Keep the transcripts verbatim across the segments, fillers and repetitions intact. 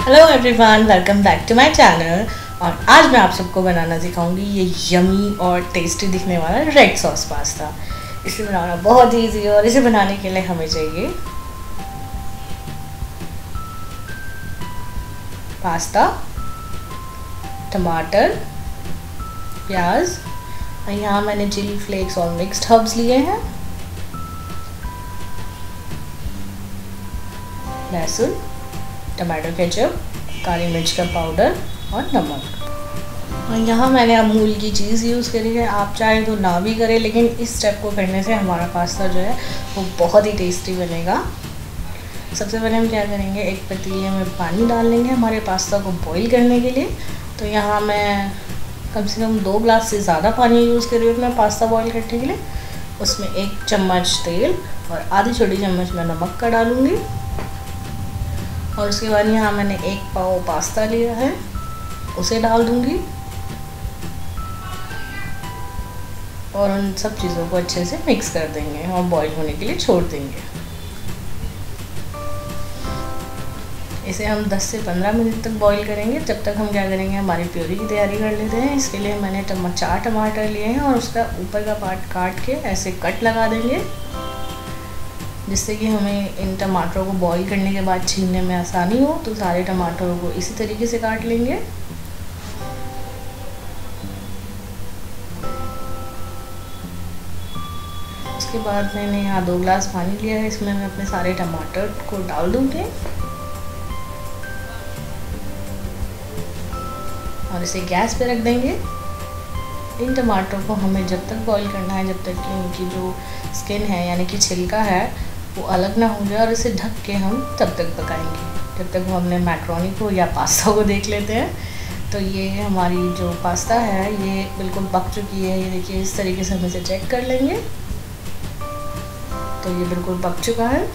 Hello everyone, welcome back to my channel. और आज मैं आप सबको बनाना सिखाऊंगी ये यमी और टेस्टी दिखने वाला रेड सॉस पास्ता। इसे बनाना बहुत इजी है और इसे बनाने के लिए हमें चाहिए पास्ता, टमाटर, प्याज और यहाँ मैंने चिली फ्लेक्स और मिक्स्ड हर्ब्स लिए हैं, लहसुन, टमाटो केचप, काली मिर्च का पाउडर और नमक। और यहाँ मैंने अमूल की चीज़ यूज़ करी है। आप चाहे तो ना भी करें, लेकिन इस स्टेप को करने से हमारा पास्ता जो है वो बहुत ही टेस्टी बनेगा। सबसे पहले हम क्या करेंगे, एक पतीले में पानी डाल लेंगे हमारे पास्ता को बॉईल करने के लिए। तो यहाँ मैं कम से कम दो ग्लास से ज़्यादा पानी यूज़ कर रही हूँ मैं पास्ता बॉईल करने के लिए। उसमें एक चम्मच तेल और आधी छोटी चम्मच मैं नमक का डालूँगी। और उसके बाद यहाँ मैंने एक पाव पास्ता लिया है, उसे डाल दूँगी और उन सब चीज़ों को अच्छे से मिक्स कर देंगे और बॉईल होने के लिए छोड़ देंगे। इसे हम दस से पंद्रह मिनट तक बॉईल करेंगे। जब तक हम क्या करेंगे, हमारी प्योरी की तैयारी कर लेते हैं। इसके लिए मैंने टमा चार टमाटर लिए हैं और उसका ऊपर का पार्ट काट के ऐसे कट लगा देंगे, जिससे कि हमें इन टमाटरों को बॉईल करने के बाद छीलने में आसानी हो। तो सारे टमाटरों को इसी तरीके से काट लेंगे। उसके बाद मैंने यहाँ दो ग्लास पानी लिया है, इसमें मैं अपने सारे टमाटर को डाल दूँगी और इसे गैस पे रख देंगे। इन टमाटरों को हमें जब तक बॉईल करना है जब तक कि उनकी जो स्किन है यानी कि छिलका है वो अलग ना हो जाए, और इसे ढक के हम तब तक पकाएंगे जब तक हम अपने मैक्रोनी को या पास्ता को देख लेते हैं। तो ये हमारी जो पास्ता है ये बिल्कुल पक चुकी है। ये देखिए, इस तरीके से हम इसे चेक कर लेंगे। तो ये बिल्कुल पक चुका है।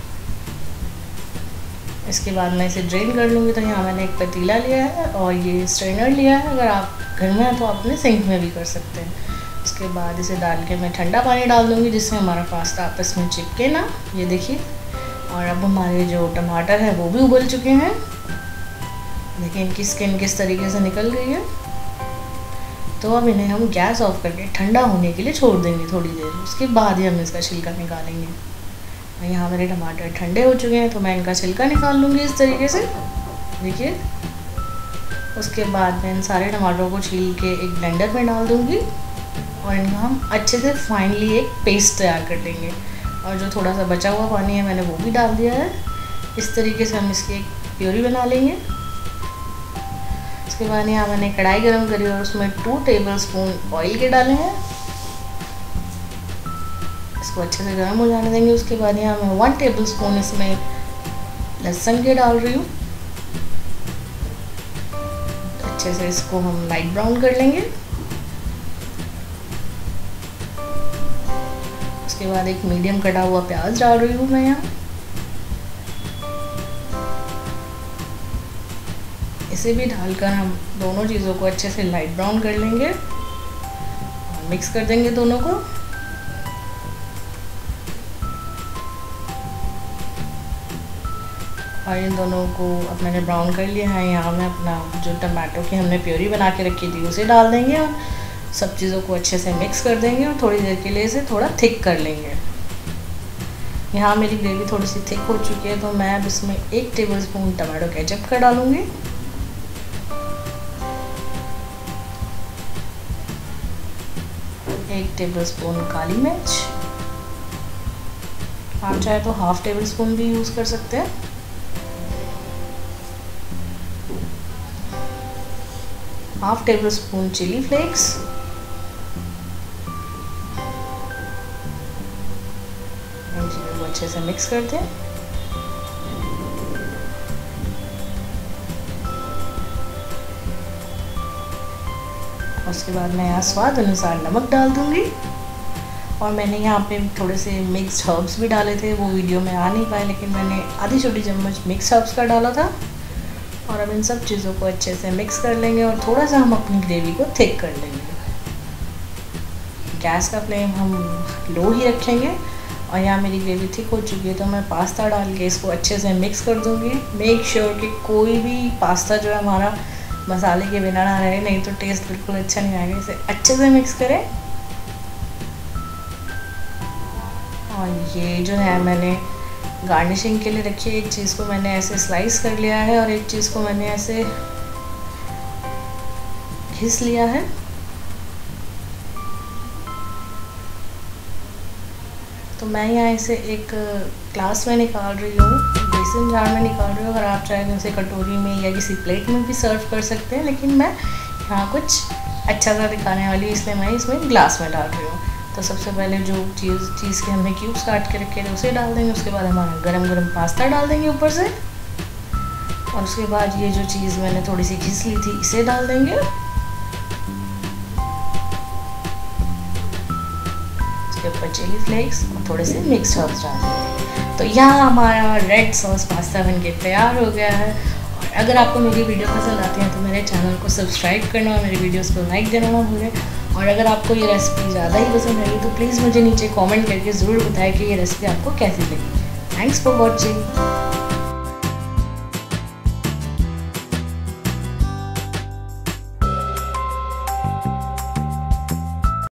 इसके बाद मैं इसे ड्रेन कर लूँगी। तो यहाँ मैंने एक पतीला लिया है और ये स्ट्रेनर लिया है। अगर आप घर में हैं तो आप अपने सिंक में भी कर सकते हैं। उसके बाद इसे डाल के मैं ठंडा पानी डाल दूँगी, जिससे हमारा पास्ता आपस में चिपके ना। ये देखिए, और अब हमारे जो टमाटर है वो भी उबल चुके हैं। देखिए इनकी स्किन किस तरीके से निकल गई है। तो अब इन्हें हम गैस ऑफ करके ठंडा होने के लिए छोड़ देंगे थोड़ी देर। उसके बाद ही हम इसका छिलका निकालेंगे। यहाँ मेरे टमाटर ठंडे हो चुके हैं तो मैं इनका छिलका निकाल लूँगी इस तरीके से। देखिए, उसके बाद मैं इन सारे टमाटरों को छील के एक ब्लेंडर में डाल दूँगी और इनका हम अच्छे से फाइनली एक पेस्ट तैयार कर लेंगे। और जो थोड़ा सा बचा हुआ पानी है मैंने वो भी डाल दिया है। इस तरीके से हम इसकी एक प्योरी बना लेंगे। उसके बाद यहाँ मैंने कढ़ाई गरम करी और उसमें टू टेबल स्पून ऑयल के डाले हैं। इसको अच्छे से गर्म हो जाने देंगे। उसके बाद यहाँ मैं वन टेबल स्पून इसमें लहसुन के डाल रही हूँ। अच्छे से इसको हम लाइट ब्राउन कर लेंगे। उसके बाद एक मीडियम कटा हुआ प्याज डाल रही हूँ मैं यहाँ। इसे भी डालकर हम दोनों चीज़ों को अच्छे से लाइट ब्राउन कर लेंगे और मिक्स कर देंगे दोनों को। और इन दोनों को अब मैंने ब्राउन कर लिया है। यहाँ मैं अपना जो टमाटो की हमने प्योरी बना के रखी थी उसे डाल देंगे और सब चीज़ों को अच्छे से मिक्स कर देंगे और थोड़ी देर के लिए इसे थोड़ा थिक कर लेंगे। यहाँ मेरी ग्रेवी थोड़ी सी थिक हो चुकी है तो मैं अब इसमें एक टेबलस्पून टमाटो केचप का डालूँगी। एक टेबलस्पून काली मिर्च, आप चाहे तो हाफ टेबल स्पून भी यूज़ कर सकते हैं। Half tablespoon chilli flakes, इन चीज़ों को अच्छे से मिक्स करते हैं। उसके बाद मैं यहाँ स्वाद अनुसार नमक डाल दूँगी। और मैंने यहाँ पे थोड़े से मिक्स्ड हर्ब्स भी डाले थे, वो वीडियो में आ नहीं पाए, लेकिन मैंने आधी छोटी चम्मच मिक्स हर्ब्स का डाला था। और अब इन सब चीज़ों को अच्छे से मिक्स कर लेंगे और थोड़ा सा हम अपनी ग्रेवी को थिक कर लेंगे। गैस का फ्लेम हम लो ही रखेंगे और यहाँ मेरी ग्रेवी थिक हो चुकी है, तो मैं पास्ता डाल के इसको अच्छे से मिक्स कर दूँगी। मेक श्योर कि कोई भी पास्ता जो है हमारा मसाले के बिना ना रहे, नहीं तो टेस्ट बिल्कुल अच्छा नहीं आएगा। इसे अच्छे से मिक्स करें। और ये जो है मैंने गार्निशिंग के लिए रखी है, एक चीज़ को मैंने ऐसे स्लाइस कर लिया है और एक चीज़ को मैंने ऐसे घिस लिया है। तो मैं यहाँ इसे एक ग्लास में निकाल रही हूँ, बेसन जार में निकाल रही हूँ। अगर आप चाहें तो इसे कटोरी में या किसी प्लेट में भी सर्व कर सकते हैं, लेकिन मैं यहाँ कुछ अच्छा सा दिखाने वाली, इसलिए मैं इसमें ग्लास में डाल रही हूँ। तो सबसे पहले जो चीज़ चीज़ के हमने क्यूब्स काट के रखे थे उसे डाल देंगे। उसके बाद हमारा गरम गरम पास्ता डाल देंगे ऊपर से, और उसके बाद ये जो चीज़ मैंने थोड़ी सी घिस ली थी इसे डाल देंगे। उसके ऊपर चिली फ्लेक्स और थोड़े से मिक्स्ड हर्ब्स डाल देंगे। तो यहाँ हमारा रेड सॉस पास्ता बनके तैयार हो गया है। और अगर आपको मेरी वीडियो पसंद आती है तो मेरे चैनल को सब्सक्राइब करना और मेरी वीडियोस को लाइक देना ना भूलें। और अगर आपको ये रेसिपी ज़्यादा ही पसंद आई तो प्लीज़ मुझे नीचे कमेंट करके ज़रूर बताएं कि ये रेसिपी आपको कैसी लगी। Thanks for watching.